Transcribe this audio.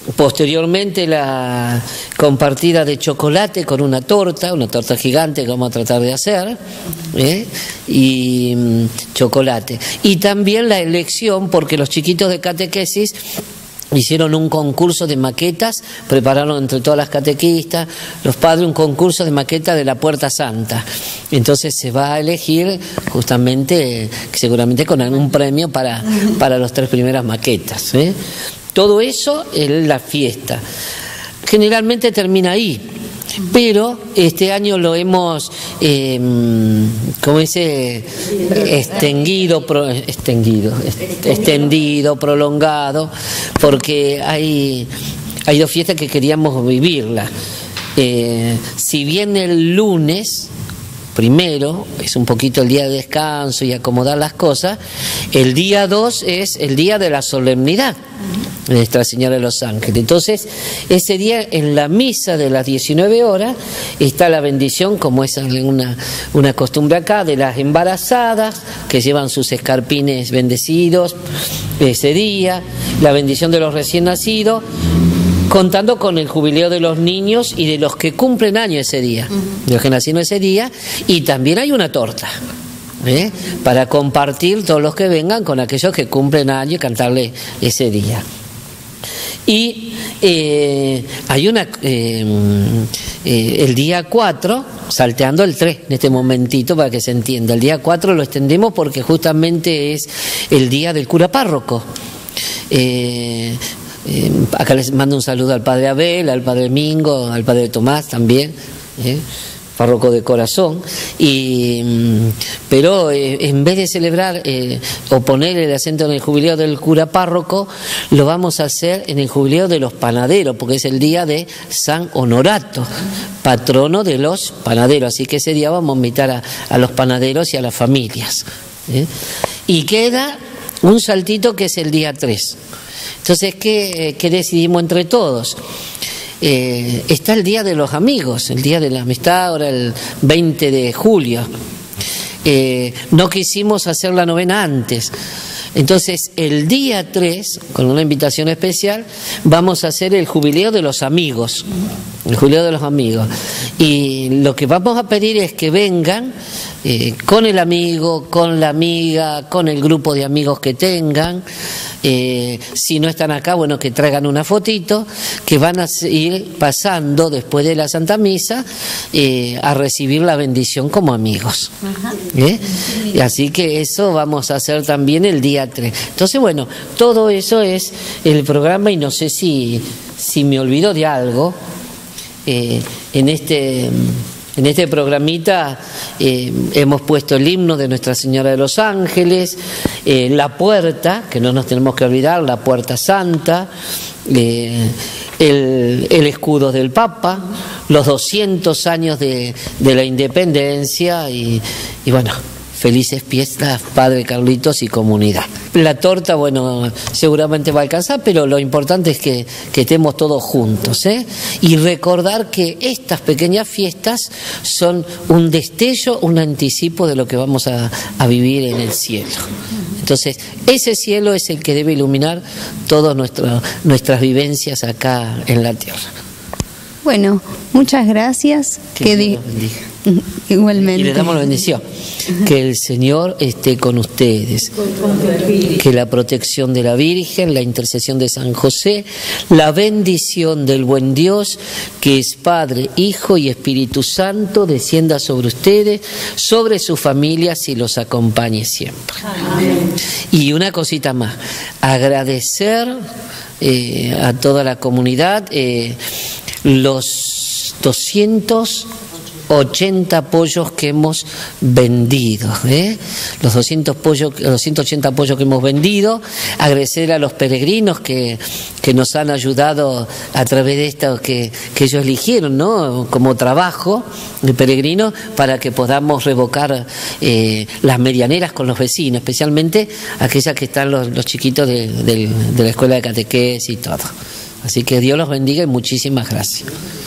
Posteriormente la compartida de chocolate con una torta gigante que vamos a tratar de hacer, y chocolate. Y también la elección, porque los chiquitos de catequesis hicieron un concurso de maquetas, prepararon entre todas las catequistas, los padres, un concurso de maqueta de la Puerta Santa. Entonces se va a elegir justamente, seguramente con algún premio para las 3 primeras maquetas. Todo eso es la fiesta. Generalmente termina ahí, pero este año lo hemos, extendido, prolongado, porque hay 2 fiestas que queríamos vivirlas. Si bien el lunes primero es un poquito el día de descanso y acomodar las cosas, el día 2 es el día de la solemnidad de Nuestra Señora de los Ángeles. Entonces, ese día en la misa de las 19 horas está la bendición, como es una costumbre acá, de las embarazadas que llevan sus escarpines bendecidos ese día, la bendición de los recién nacidos, contando con el jubileo de los niños y de los que cumplen año ese día, de los que nacieron ese día, y también hay una torta, para compartir todos los que vengan con aquellos que cumplen año y cantarle ese día. Y hay el día 4, salteando el 3 en este momentito para que se entienda, el día 4 lo extendemos porque justamente es el día del cura párroco. Acá les mando un saludo al padre Abel, al padre Mingo, al padre Tomás también, párroco de corazón, pero en vez de celebrar o poner el acento en el jubileo del cura párroco, lo vamos a hacer en el jubileo de los panaderos, porque es el día de San Honorato, patrono de los panaderos, así que ese día vamos a invitar a los panaderos y a las familias. Y queda un saltito que es el día 3. Entonces, ¿qué decidimos entre todos? Está el Día de los Amigos, el Día de la Amistad, ahora el 20 de julio. No quisimos hacer la novena antes. Entonces, el día 3, con una invitación especial, vamos a hacer el jubileo de los amigos. El jubileo de los amigos. Y lo que vamos a pedir es que vengan con el amigo, con la amiga, con el grupo de amigos que tengan. Si no están acá, bueno, que traigan una fotito, que van a ir pasando después de la Santa Misa a recibir la bendición como amigos. Y así que eso vamos a hacer también el día 3. Entonces, bueno, todo eso es el programa, y no sé si me olvido de algo. En este programita hemos puesto el himno de Nuestra Señora de los Ángeles, la puerta, que no nos tenemos que olvidar, la puerta santa, el escudo del Papa, los 200 años de la independencia y bueno, felices fiestas, Padre Carlitos y comunidad. La torta, bueno, seguramente va a alcanzar, pero lo importante es que estemos todos juntos, y recordar que estas pequeñas fiestas son un destello, un anticipo de lo que vamos a vivir en el cielo. Entonces, ese cielo es el que debe iluminar todas nuestras vivencias acá en la tierra. Bueno, muchas gracias. Que Dios los bendiga. Igualmente. Y le damos la bendición. Que el Señor esté con ustedes. Que la protección de la Virgen, la intercesión de San José, la bendición del buen Dios, que es Padre, Hijo y Espíritu Santo, descienda sobre ustedes, sobre sus familias y los acompañe siempre. Amén. Y una cosita más. Agradecer a toda la comunidad los 280 pollos que hemos vendido, los 180 pollos que hemos vendido. Agradecer a los peregrinos que nos han ayudado a través de esto que ellos eligieron, ¿no?, como trabajo de peregrino, para que podamos revocar las medianeras con los vecinos, especialmente aquellas que están los chiquitos de la escuela de catequesis y todo. Así que Dios los bendiga y muchísimas gracias.